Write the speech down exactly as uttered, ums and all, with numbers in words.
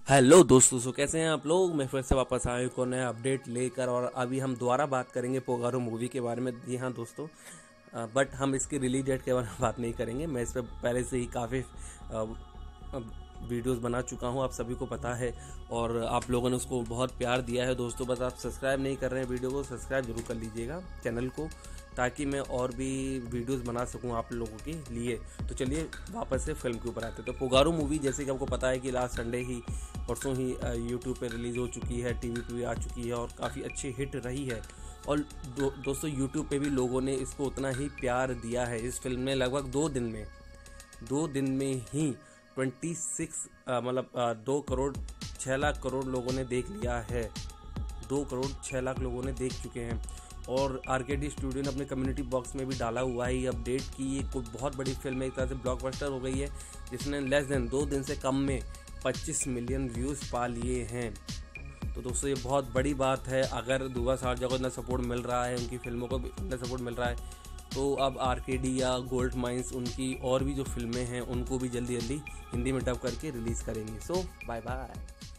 Hello दोस्तों, सो कैसे हैं आप लोग। मैं फिर से वापस आया हूं एक और नया अपडेट लेकर, और अभी हम दोबारा बात करेंगे पोगारो मूवी के बारे में। जी हाँ दोस्तों, बट हम इसकी रिलीज डेट के बारे में बात नहीं करेंगे। मैं इस पर पहले से ही काफ़ी वीडियोस बना चुका हूं, आप सभी को पता है, और आप लोगों ने उसको बहुत प्यार दिया है दोस्तों। बस आप सब्सक्राइब नहीं कर रहे हैं वीडियो को, सब्सक्राइब जरूर कर लीजिएगा चैनल को, ताकि मैं और भी वीडियोस बना सकूं आप लोगों के लिए। तो चलिए वापस से फिल्म के ऊपर आते हैं। तो पोगारो मूवी, जैसे कि आपको पता है कि लास्ट संडे ही परसों ही यूट्यूब पे रिलीज़ हो चुकी है, टीवी पे भी आ चुकी है और काफ़ी अच्छी हिट रही है। और दो, दोस्तों यूट्यूब पे भी लोगों ने इसको उतना ही प्यार दिया है। इस फिल्म में लगभग दो दिन में दो दिन में ही ट्वेंटी सिक्स मतलब दो करोड़ छः लाख करोड़ लोगों ने देख लिया है। दो करोड़ छः लाख लोगों ने देख चुके हैं। और आरकेडी स्टूडियो ने अपने कम्युनिटी बॉक्स में भी डाला हुआ है ये अपडेट कि ये कोई बहुत बड़ी फिल्म है, एक तरह से ब्लॉकबस्टर हो गई है, जिसने लेस देन दो दिन से कम में पच्चीस मिलियन व्यूज़ पा लिए हैं। तो दोस्तों ये बहुत बड़ी बात है। अगर दुआ साहब को इतना सपोर्ट मिल रहा है, उनकी फिल्मों को भी इतना सपोर्ट मिल रहा है, तो अब आरकेडी या गोल्ड माइंस उनकी और भी जो फिल्में हैं उनको भी जल्दी जल्दी हिंदी में डब करके रिलीज़ करेंगे। So bye bye.